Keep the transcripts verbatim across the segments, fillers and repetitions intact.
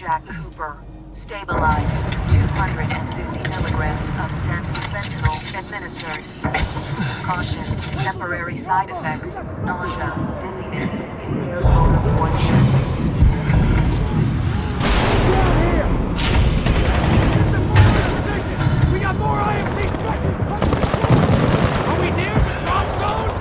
Jack Cooper. Stabilize. two hundred fifty milligrams of sensu fentanyl administered. Caution. Temporary side effects. Nausea, dizziness, impaired motor function. We got more I M C seconds! Are we near the drop zone?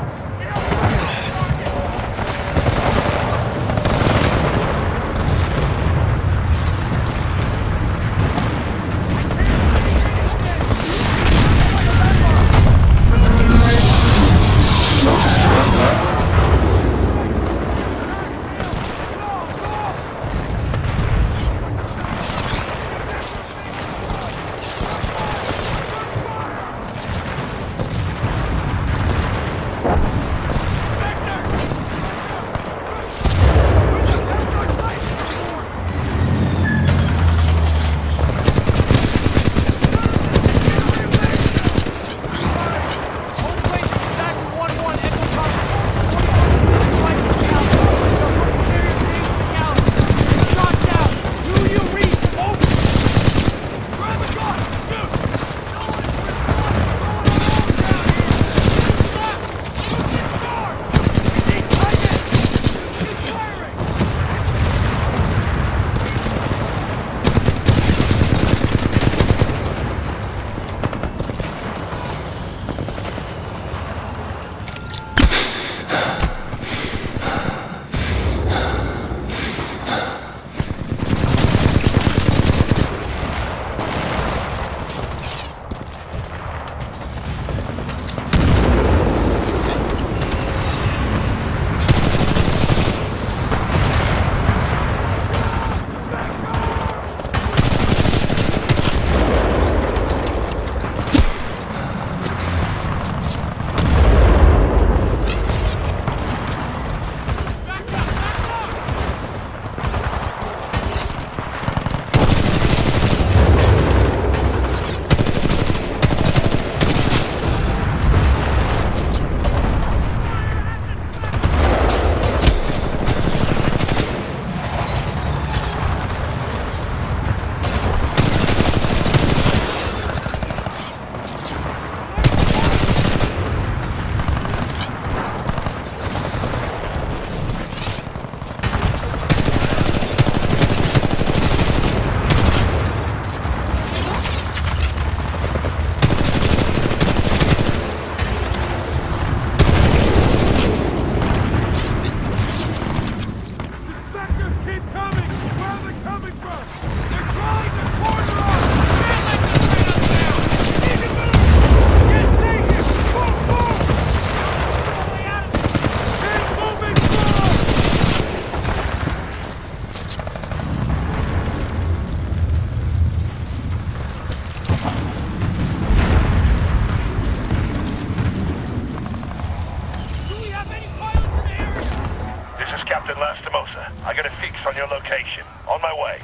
I got a fix on your location. On my way.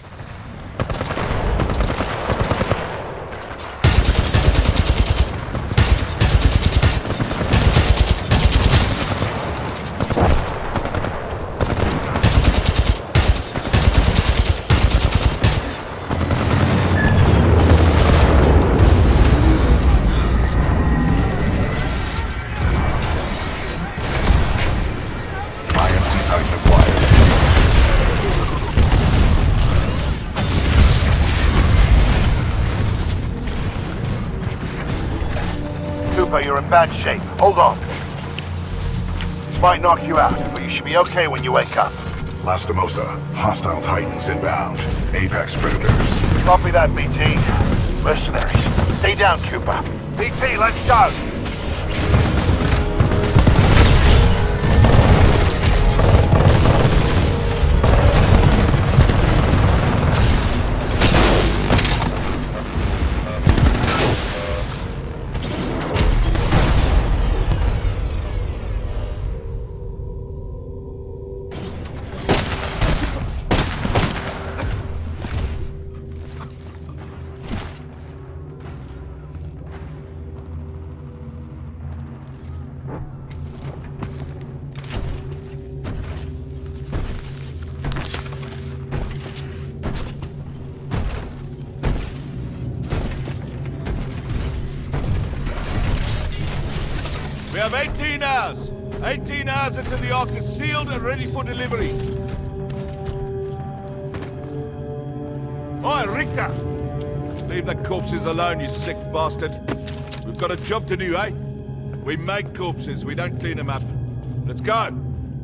You're in bad shape. Hold on. This might knock you out, but you should be okay when you wake up. Lastimosa, hostile Titans inbound. Apex predators. Copy that, B T. Mercenaries. Stay down, Cooper. B T, let's go! have eighteen hours. eighteen hours until the Ark is sealed and ready for delivery. Oi, Richter! Leave the corpses alone, you sick bastard. We've got a job to do, eh? We make corpses, we don't clean them up. Let's go!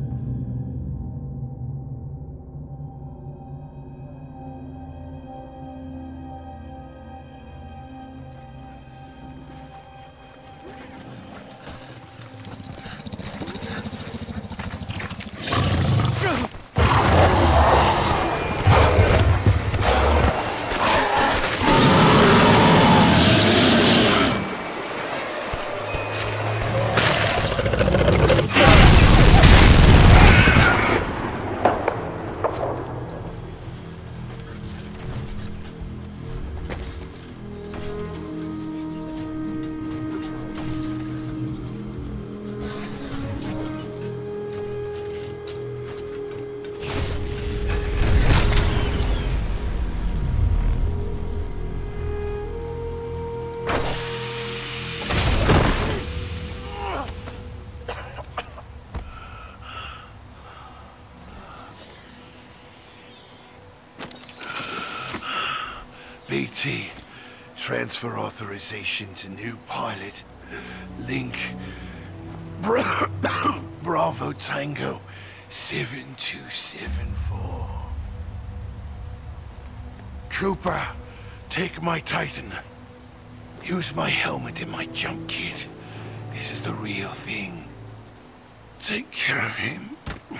B T, transfer authorization to new pilot. Link, Bra Bravo Tango seven two seven four. Trooper, take my Titan. Use my helmet and my jump kit. This is the real thing. Take care of him.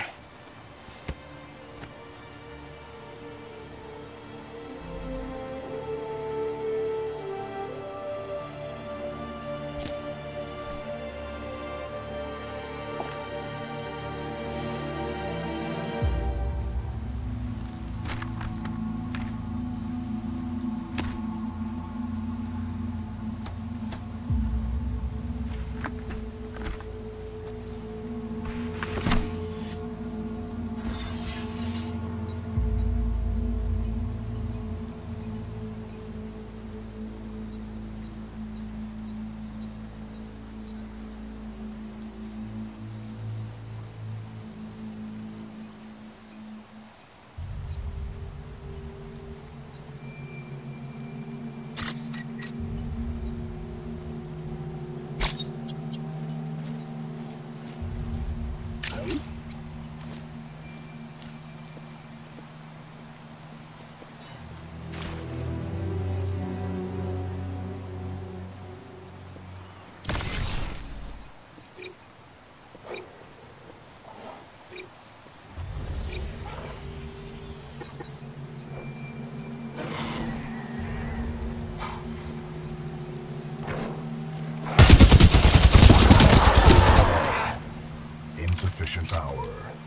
Insufficient power.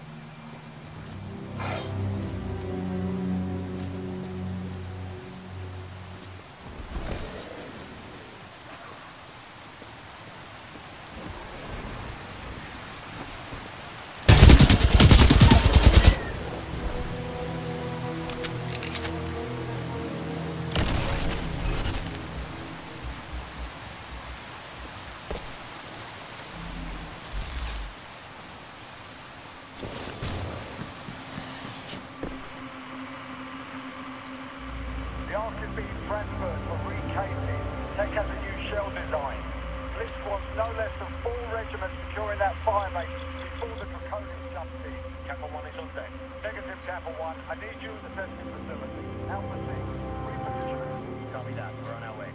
The Ark is being transferred for recasing. Take out the new shell design. Blitz wants no less than four regiments securing that fire base before the draconian jumps in. Kappa one is on deck. Negative, Kappa one. I need you at the testing facility. Alpha six. Reposition. Copy that. We're on our way.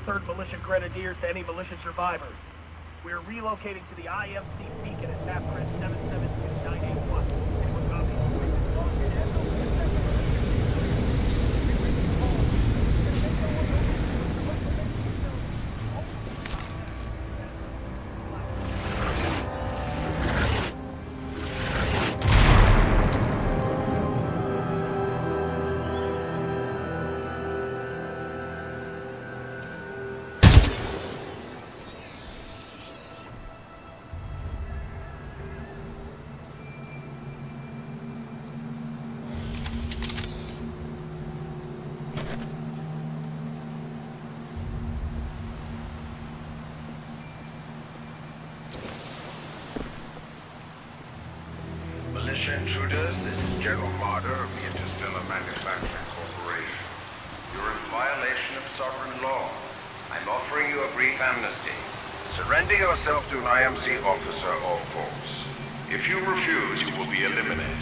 third Militia Grenadiers to any militia survivors. We are relocating to the I M C beacon at map print seven seven two nine eight one. Anyone copy? Militia intruders, this is General Marder of the Interstellar Manufacturing Corporation. You're in violation of sovereign law. I'm offering you a brief amnesty. Surrender yourself to an I M C officer or force. If you refuse, you will be eliminated.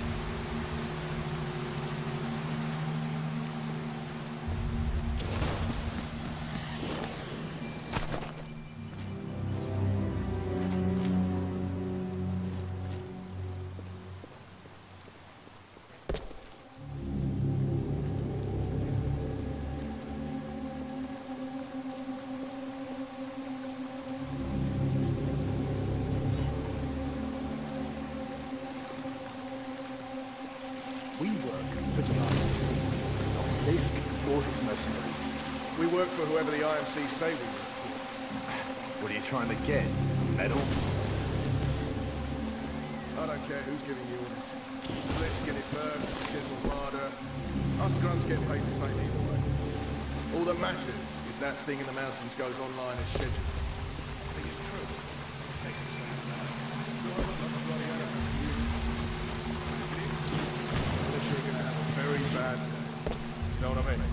We work for Justice, not Fisk or his mercenaries. We work for whoever the I M C say we work for. What are you trying to get? Medal? I don't care who's giving you orders. Let's get it first, General Marder. Us grunts get paid the same either way. All that matters is that thing in the mountains goes online as scheduled. I think it's true. It takes us some time. Unless you're gonna have a very bad day. You know what I mean?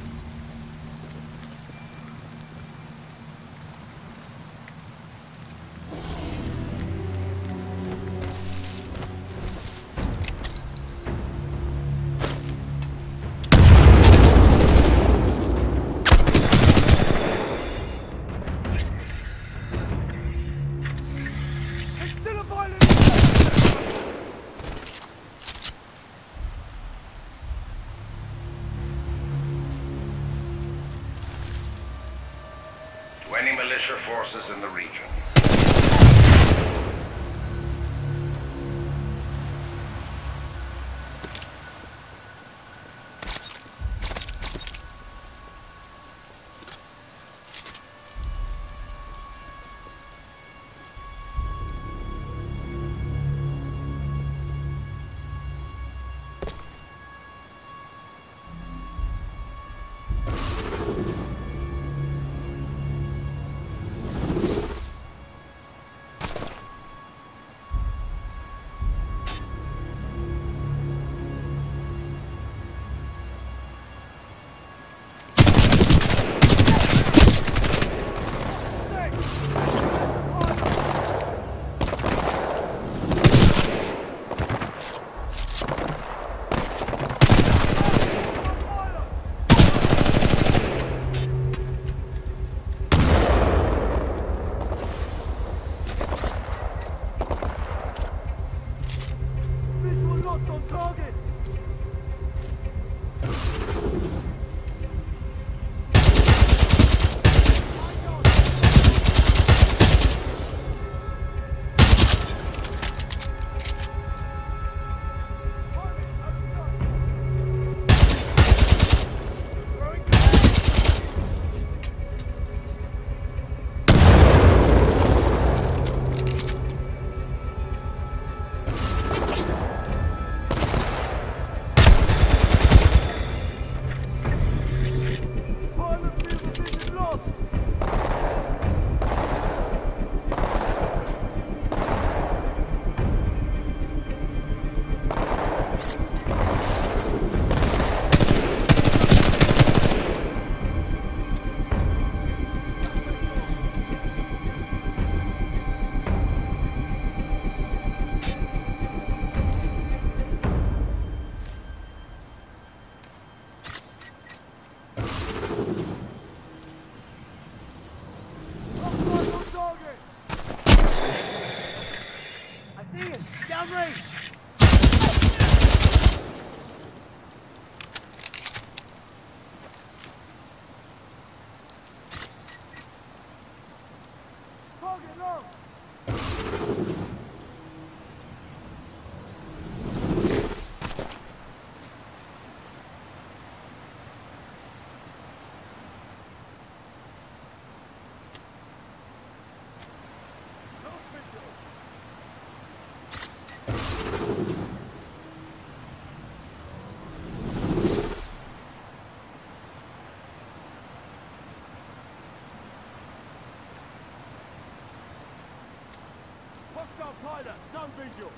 To any militia forces in the region. Hostile pilot, no visual.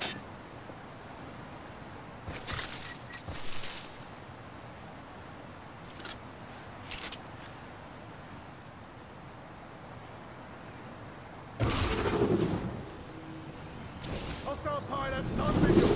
Hostile pilot, no visual.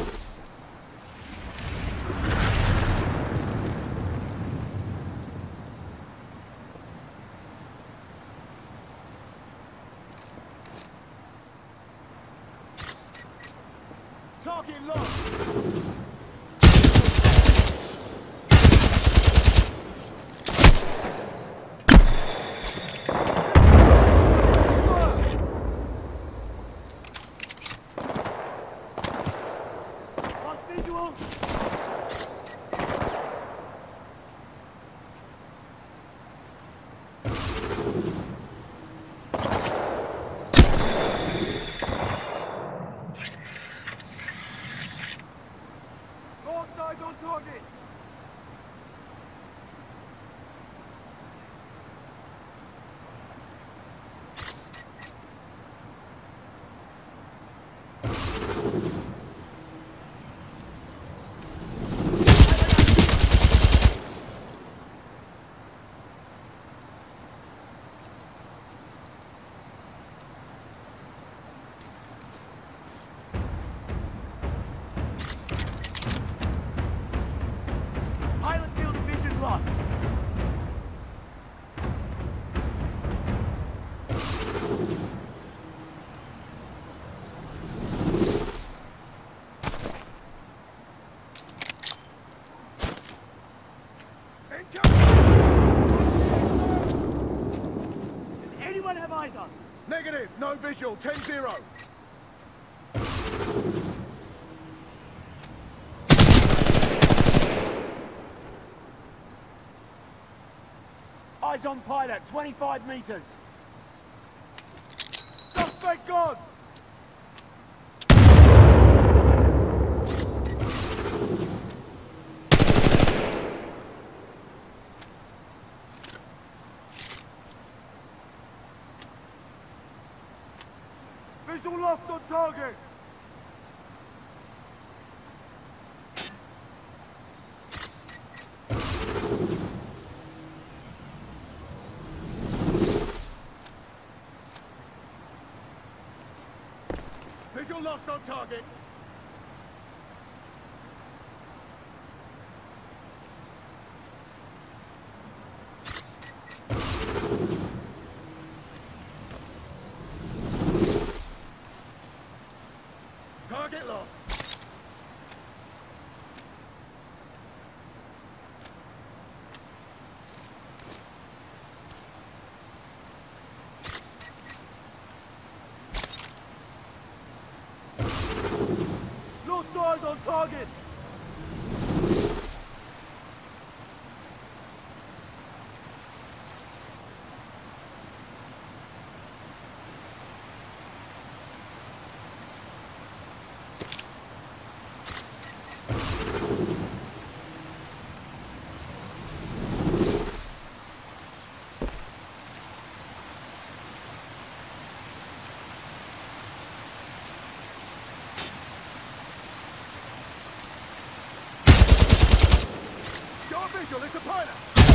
Target lost. Lost visual. North side on target. Pilot field of vision lost. Does anyone have eyes on? Negative, no visual, ten zero. Eyes on pilot, twenty-five meters. Suspect gone! Visual lost on target. Visual lost on target. Target lost. Lost eyes on target. Your visual is a pilot.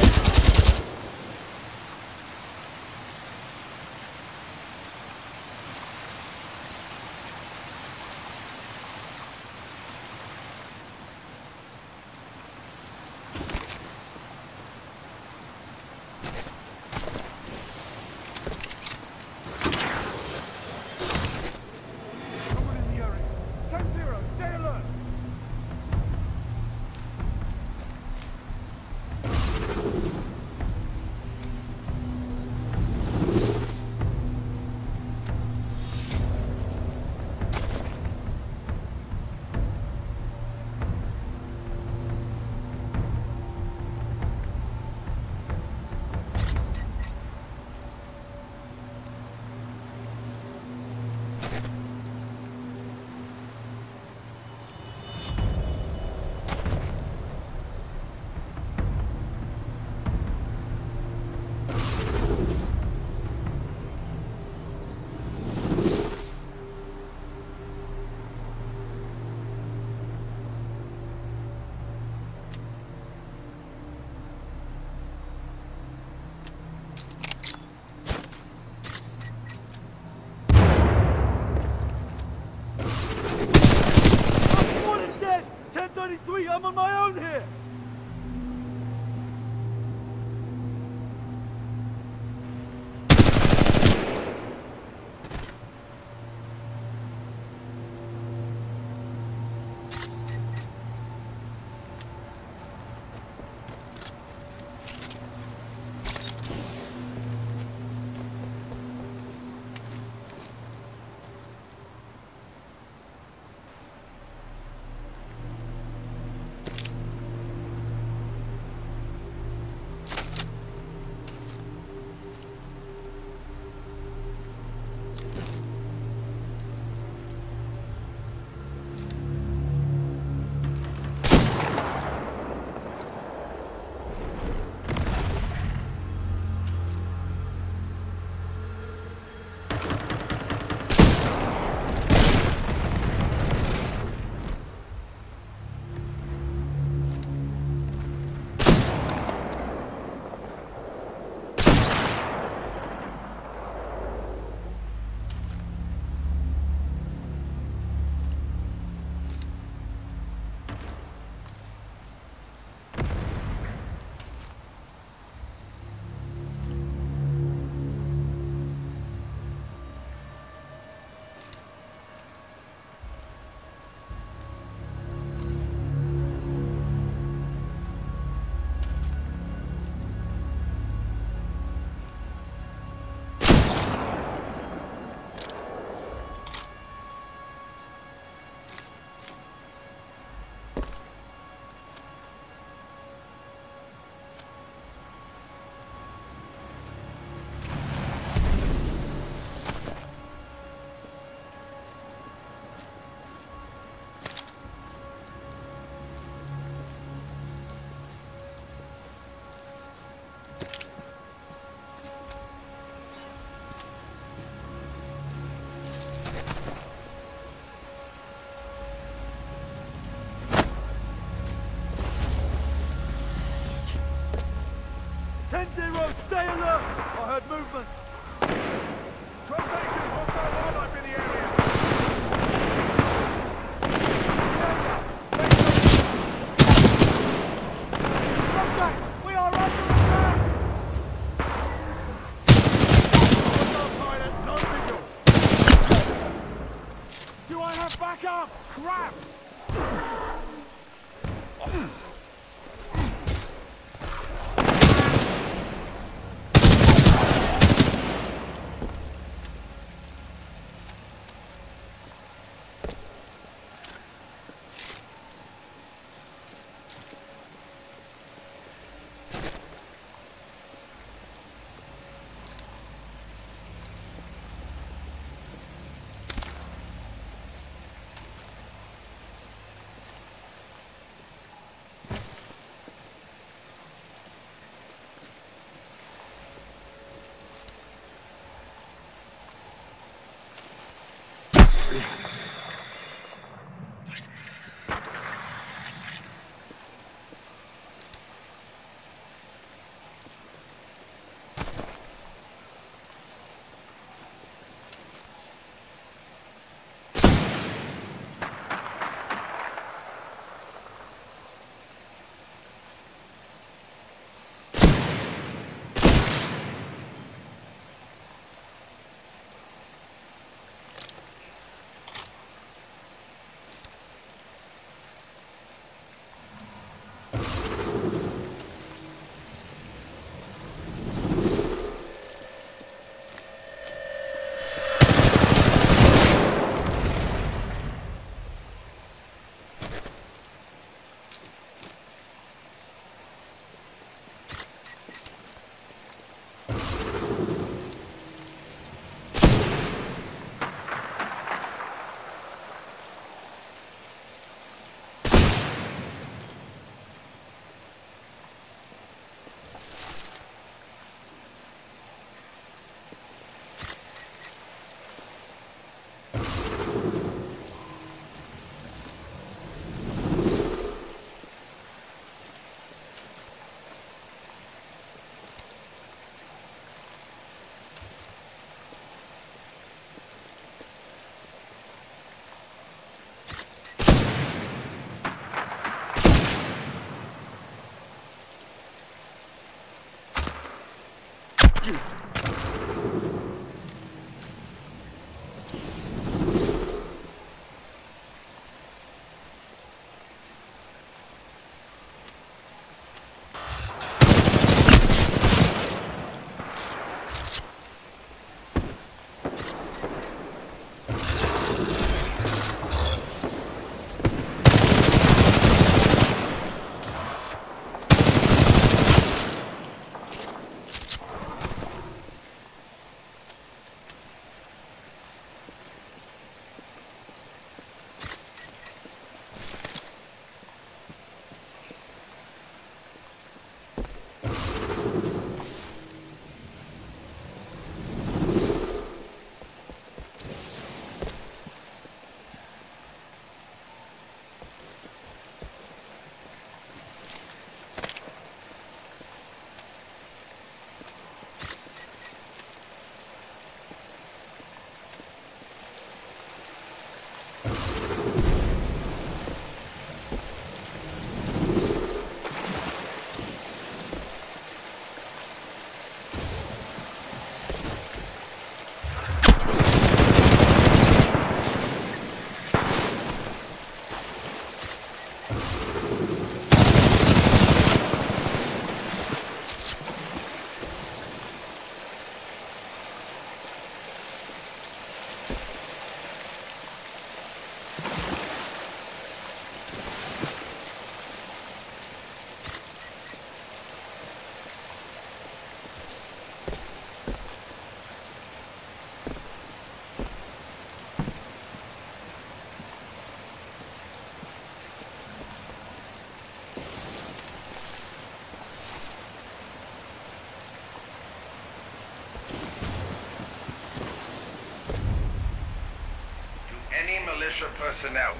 Someone in the area. ten zero, stay alert. seventy-three, I'm on my own here! ten zero, stay alert! I heard movement. Translation, hostile wildlife in the area. Contact! We are under attack! Hostile pilot, non-visual. Do I have backup? Crap! to. Militia personnel.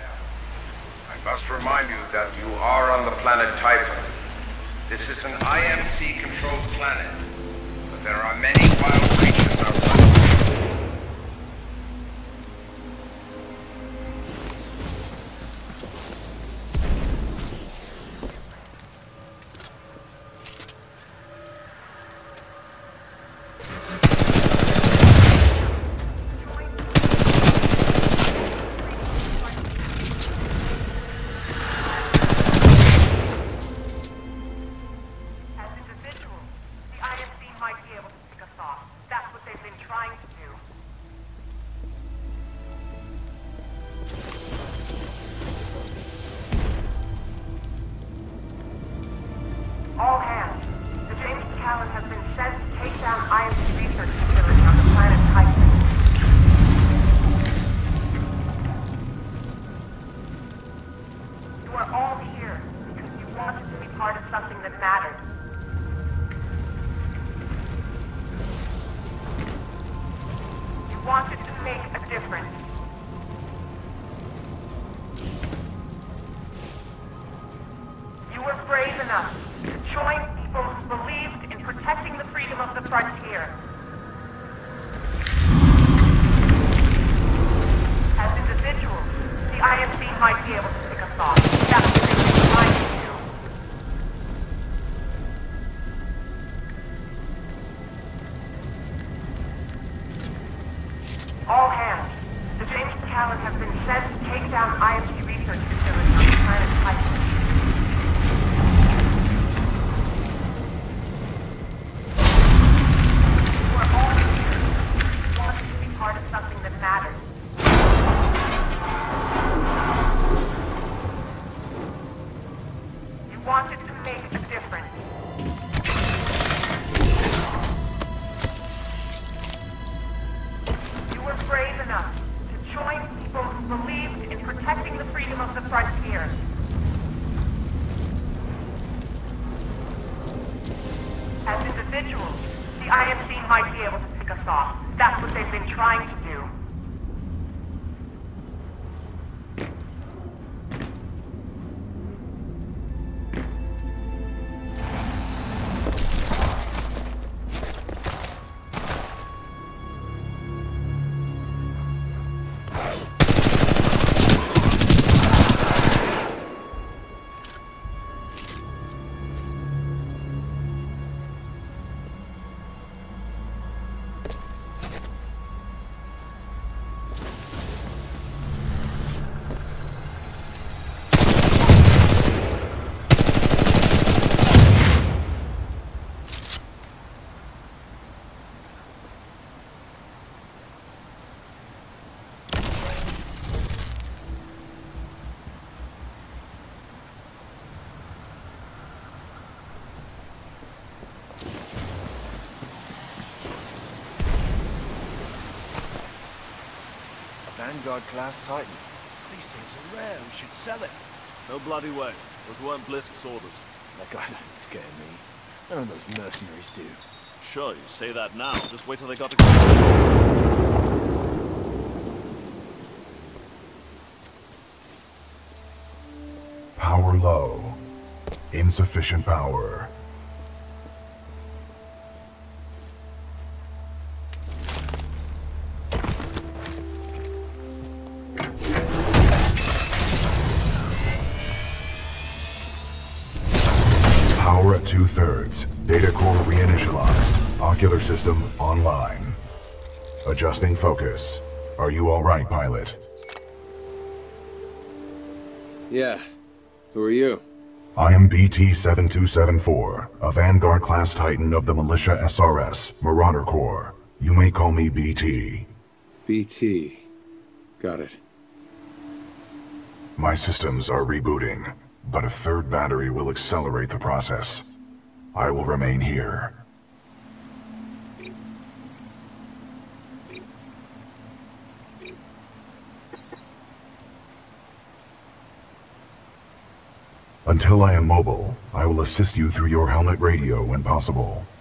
I must remind you that you are on the planet Titan. This is an I M C-controlled planet, but there are many wild creatures outside. Vanguard-class Titan. These things are rare. We should sell it. No bloody way. Those weren't Blisk's orders. That guy doesn't scare me. None of those mercenaries do. Sure, you say that now. Just wait till they got to... Power low. Insufficient power. Power at two-thirds. Data core reinitialized. Ocular system online. Adjusting focus. Are you all right, pilot? Yeah. Who are you? I am B T seven two seven four, a Vanguard-class Titan of the Militia S R S, Marauder Corps. You may call me B T. B T. Got it. My systems are rebooting, but a third battery will accelerate the process. I will remain here. Until I am mobile, I will assist you through your helmet radio when possible.